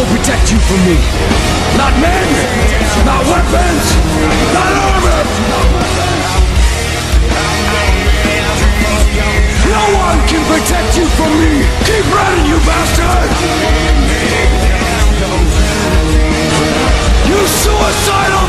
protect you from me. Not men, not weapons, not armor. No one can protect you from me. Keep running, you bastard! You suicidal